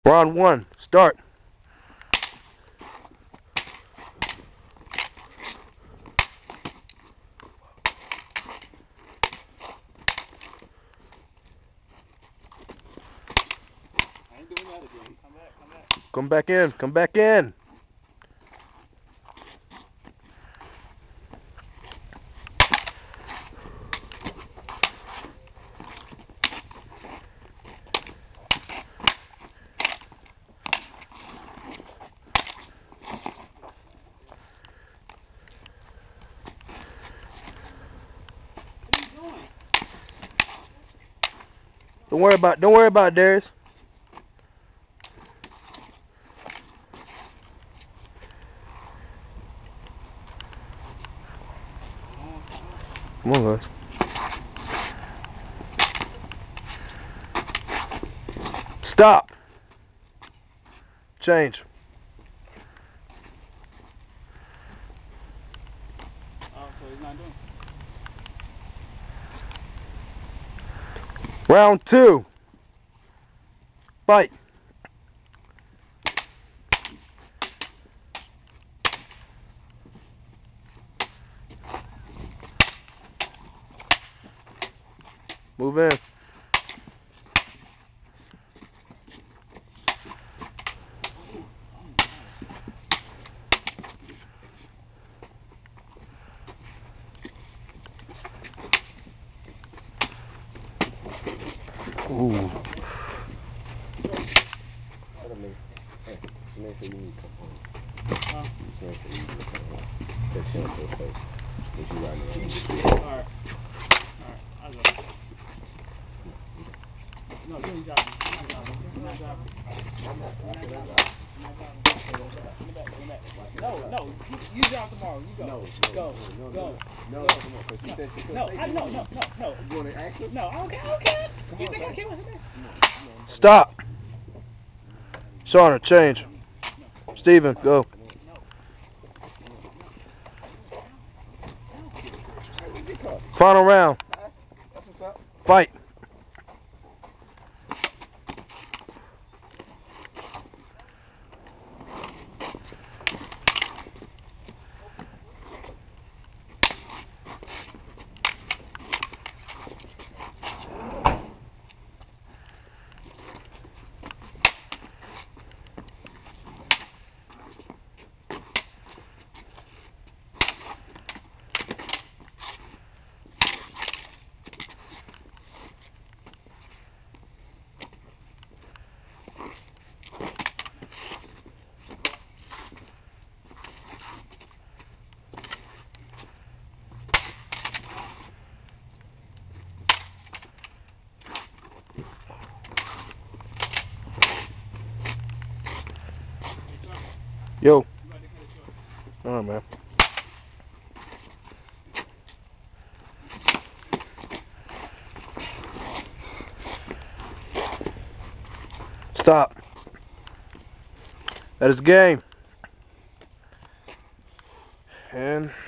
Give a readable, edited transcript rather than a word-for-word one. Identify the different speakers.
Speaker 1: Round one, start.
Speaker 2: I ain't doing that again. Come back, come back.
Speaker 1: Come back in, come back in. Don't worry about it, Darius. Come on, guys. Stop. Change.
Speaker 2: Oh, so he's not doing it.
Speaker 1: Round two. Fight. Move in. Ooh.
Speaker 2: Alright, I'll go. No, you ain't driving. I'm not driving. No, you drive tomorrow. You go. Go. No. You want to ask him? No, I don't care. You think I care what's his name?
Speaker 1: Stop. Shauna, change. Steven, go. Final round. Fight. Yo. Alright, man. Stop. That is the game. And